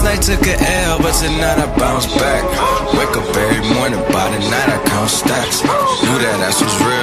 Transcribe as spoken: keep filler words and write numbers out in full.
night took a L, but tonight I bounce back. Wake up every morning, by the night I count stacks. Knew that ass was real.